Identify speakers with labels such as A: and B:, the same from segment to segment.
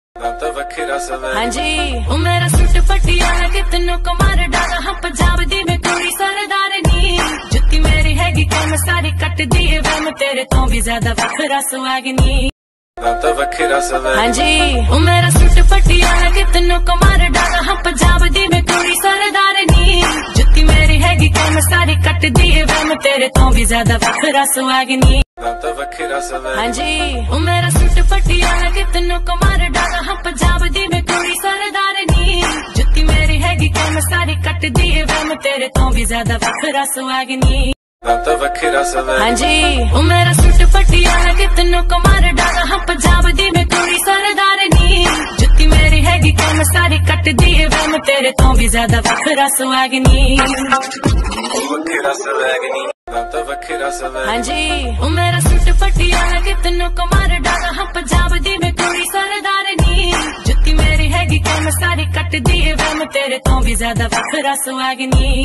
A: हाँ जी ओ मेरा सूट पटियाला कितनों को मार डाला हाँ पंजाब दी मैं कुड़ी सरदार नी जुत्ती मेरी हैगी कम सारी कट दी वे मैं तेरे तो भी ज्यादा वखरा सुहागनी। हाँ जी ओ मेरा सूट पटियाला कितनों को मार डाला हाँ पंजाब दी मैं कुड़ी सरदार नी जुत्ती मेरी हैगी कम सारी कट दी वे मैं तेरे तो भी ज्यादा वखरा सुहागनी। हाँ जी ओ मेरा सूट पटियाला कितनों को मार डाला हाँ पंजाब दी मैं कुड़ी सरदार नी जुत्ती मेरी हैगी कम सारी कट दी वे मैं तेरे तो भी ज्यादा वखरा सुहागनी। हाँ जी ओ मेरा सूट पटियाला कितनों को मार डाला हाँ पंजाब दी मैं कुड़ी सरदार नी जुत्ती मेरी हैगी कम सारी कट दी वे मैं तेरे तो भी ज्यादा वखरा सुहागनी। हाँ जी ओ मेरा सूट पटियाला कितनों को मार डाला हाँ पंजाब दी मैं कुड़ी सरदार नी जुत्ती मेरी हैगी कम सारी कट दी वे मैं तेरे तो भी ज्यादा वखरा सुहागनी।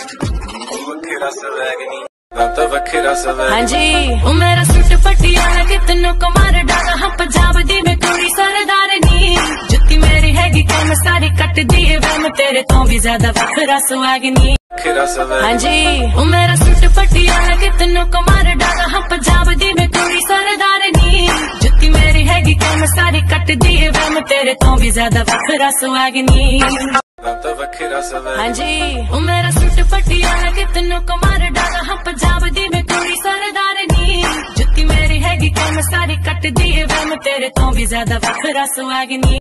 A: हाँ जी ओ मेरा सूट पटियाला कितनों को मार डाला हाँ पंजाब दी मैं कुड़ी सरदार नी जुत्ती मेरी हैगी कम सारी कट दी वे मैं तेरे तो भी ज्यादा वखरा सुहागनी। हाँ जी ओ मेरा सूट पटियाला कितनों को मार डाला हाँ पंजाब दी मैं कुड़ी सरदार नी जुत्ती मेरी हैगी कम सारी कट दी वे मैं तेरे तो भी ज्यादा वखरा सुहागनी। हाँ जी ओ मेरा सूट पटियाला कितनों को मार डाला हाँ पंजाब दी मैं कुड़ी सरदार नी जुत्ती मेरी हैगी कम सारी कट दी वे मैं तेरे तो भी ज्यादा वखरा सुहागनी।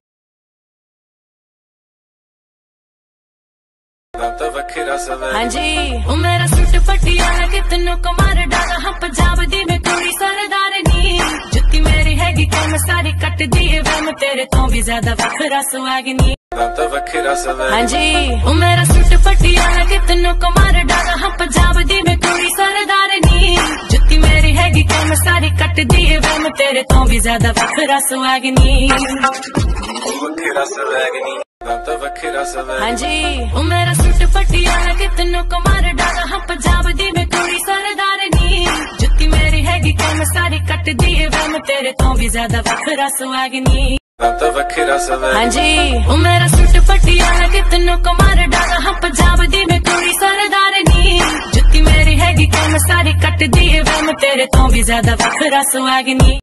A: हाँ जी ओ मेरा सूट पटियाला कितनों को मार डाला हाँ पंजाब दी मैं कुड़ी सरदार नी जुत्ती मेरी हैगी कम सारी कट दी वे मैं तेरे तो भी ज्यादा वखरा सुहागनी। हाँ जी ओ मेरा सूट पटियाला कितनों को मार डाला हाँ पंजाब दी मैं कुड़ी सरदार नी जुत्ती मेरी हैगी कम सारी कट दी वे मैं तेरे तो भी ज्यादा वखरा सुहागनी। हाँ जी ओ मेरा सूट पटियाला कितनों को मार डाला हाँ पंजाब दी मैं कुड़ी सरदार नी जुत्ती मेरी हैगी कम सारी कट दी वे मैं तेरे तो भी ज्यादा वखरा सुहागनी। हाँ जी ओ मेरा सूट पटियाला कितनों को मार डाला हाँ पंजाब दी मैं कुड़ी सरदार नी जुत्ती मेरी हैगी कम सारी कट दी वे मैं तेरे तो भी ज्यादा वखरा सुहागनी।